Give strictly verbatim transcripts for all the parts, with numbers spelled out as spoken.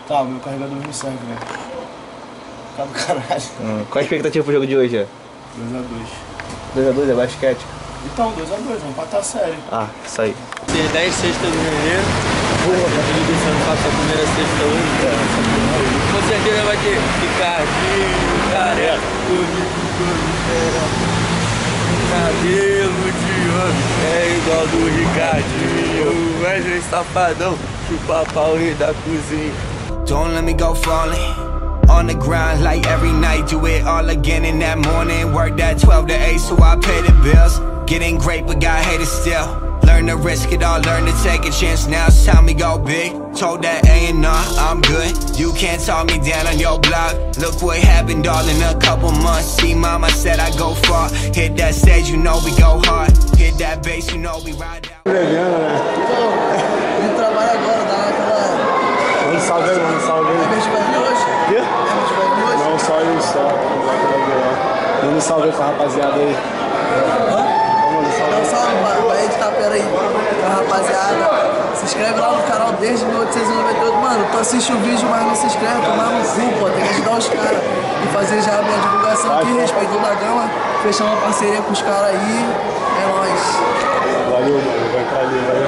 Tá, o meu carregador me serve, velho. Tá do caralho. Hum, qual a expectativa pro jogo de hoje? dois a dois. dois a dois é basquete? Então, dois a dois, vamos empatar a série. Ah, isso aí. Tem dez cestas no Mineiro. Porra, tá tudo que você não faça a primeira cesta hoje, cara. Com certeza vai ter Ricardinho, careca, cabelo de homem, é igual do Ricardinho. Wesley Safadão, chupa pau rei da cozinha. Don't let me go falling on the grind like every night. Do it all again in that morning. Work that twelve to eight so I pay the bills. Getting great but got haters still. Learn to risk it all, learn to take a chance. Now it's time we go big. Told that A and R, I'm good. You can't talk me down on your block. Look what happened all in a couple months. See mama said I go far. Hit that stage, you know we go hard. Hit that bass, you know we ride out. Ele trabalha agora, dá aquela... Manda salve aí, manda salve aí. É mês de hoje? Quê? É mês de hoje? Não, só isso, só. Manda salve aí pra rapaziada aí. Hã? Dá um salve pra, pra editar, pera aí. Pra rapaziada. Se inscreve lá no canal desde mil oitocentos e noventa e oito. Mano, tu assiste o vídeo, mas não se inscreve, tomar no cu, pô. Tem que ajudar os caras. E fazer já a minha divulgação aqui, respeitou da gama. Fechar uma parceria com os caras aí. É nóis. Valeu, mano. Vai entrar ali, valeu.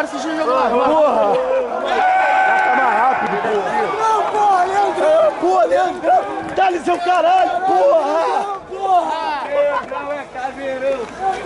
assistir o jogo lá. Porra! Tá mais rápido, porra! Não, porra, Leandrão! Porra, Leandrão! Dá-lhe seu caralho, porra! Leandrão é caveirão.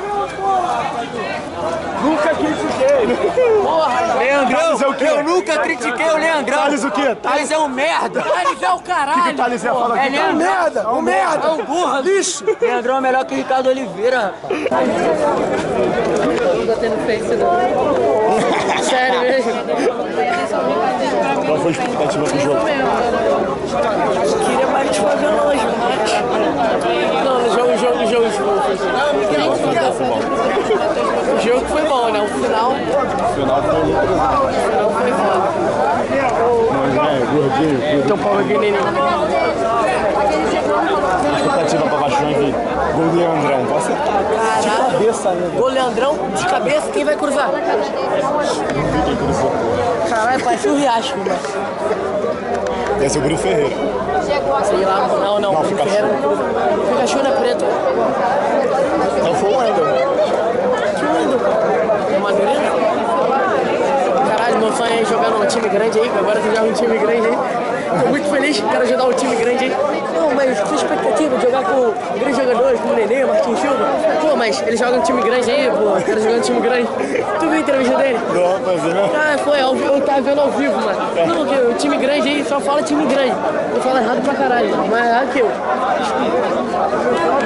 Nunca critiquei! Porra, Leandrão, Thales é o quê? eu nunca critiquei o Leandrão. Thales o quê? Thales é um merda. Thales é o caralho. O que que Thales ia falar É aqui? Leandrão. merda, o merda. É um burro. Lixo. Leandrão é melhor que o Ricardo Oliveira, rapaz. Nunca tendo face, não. Sério mesmo. Qual foi a expectativa pro jogo? Queria mais te fazer longe, mas... Não, no jogo, jogo, jogo, jogo. O jogo foi bom, né? O final... O final foi muito bom. O final foi foda. Mas, é, gordinho. Teu pau é pequenininho. Expectativa pra Baixão aqui. Gol do Leandrão. Vai acertar. De Caralho. cabeça ainda. Gol Leandrão, de cabeça, quem vai cruzar? Quem cruzou? Caralho, parece o Riacho, mano. Deve ser o Bruno Ferreira. Sei lá, não, não. Não, o Pikachu. Ferreira não cruza. O Pikachu não é preto. Então foi o Wendel. Que lindo. O Madureira? Caralho, meu sonho é jogar num time grande aí, agora tu joga um time grande aí. Tô muito feliz, quero ajudar um time grande aí. Não, mas que expectativa de jogar com grandes jogadores, como o Nenê, Marquinhos Silva. Pô, mas ele joga um time grande aí, pô, quero jogar um time grande. Tu viu a entrevista dele? Não, mas não. Ah, foi, ao vi- eu tava vendo ao vivo, mano. Não, porque o time grande aí só fala time grande. Eu falo errado pra caralho, mas é errado que eu.